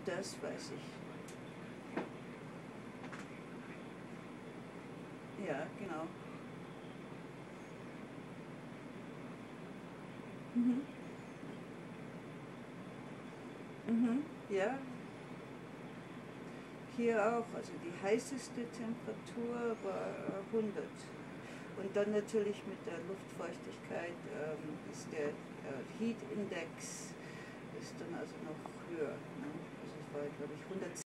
Das weiß ich. Ja, genau. Mhm. Mhm. Ja. Hier auch, also die heißeste Temperatur war 100. Und dann natürlich mit der Luftfeuchtigkeit ist der Heat Index ist dann also noch höher. Ne? Also es war, glaube ich, 100.